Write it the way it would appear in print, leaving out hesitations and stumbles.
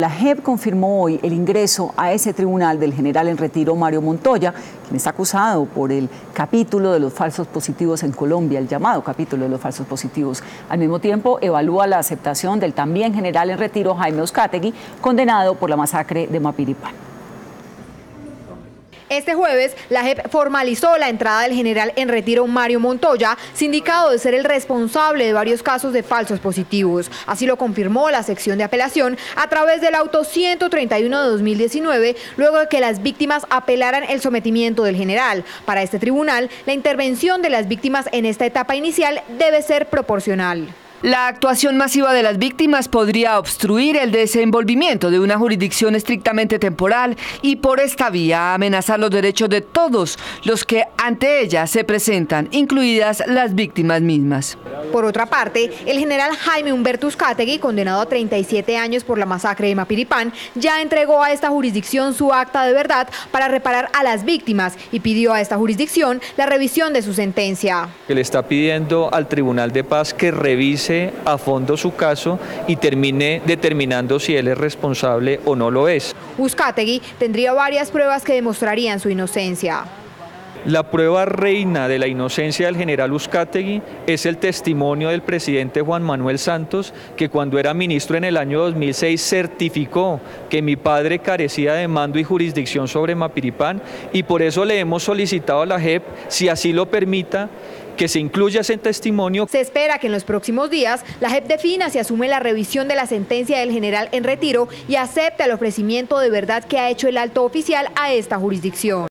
La JEP confirmó hoy el ingreso a ese tribunal del general en retiro Mario Montoya, quien está acusado por el capítulo de los falsos positivos en Colombia, el llamado capítulo de los falsos positivos. Al mismo tiempo, evalúa la aceptación del también general en retiro Jaime Uzcategui, condenado por la masacre de Mapiripán. Este jueves, la JEP formalizó la entrada del general en retiro Mario Montoya, sindicado de ser el responsable de varios casos de falsos positivos. Así lo confirmó la sección de apelación a través del auto 131 de 2019, luego de que las víctimas apelaran el sometimiento del general. Para este tribunal, la intervención de las víctimas en esta etapa inicial debe ser proporcional. La actuación masiva de las víctimas podría obstruir el desenvolvimiento de una jurisdicción estrictamente temporal y por esta vía amenazar los derechos de todos los que ante ella se presentan, incluidas las víctimas mismas. Por otra parte, el general Jaime Humberto Uzcategui, condenado a 37 años por la masacre de Mapiripán, ya entregó a esta jurisdicción su acta de verdad para reparar a las víctimas y pidió a esta jurisdicción la revisión de su sentencia. Le está pidiendo al Tribunal de Paz que revise a fondo su caso y termine determinando si él es responsable o no lo es. Uzcategui tendría varias pruebas que demostrarían su inocencia. La prueba reina de la inocencia del general Uzcategui es el testimonio del presidente Juan Manuel Santos, que cuando era ministro en el año 2006 certificó que mi padre carecía de mando y jurisdicción sobre Mapiripán, y por eso le hemos solicitado a la JEP, si así lo permita, que se incluya ese testimonio. Se espera que en los próximos días la JEP defina si asume la revisión de la sentencia del general en retiro y acepte el ofrecimiento de verdad que ha hecho el alto oficial a esta jurisdicción.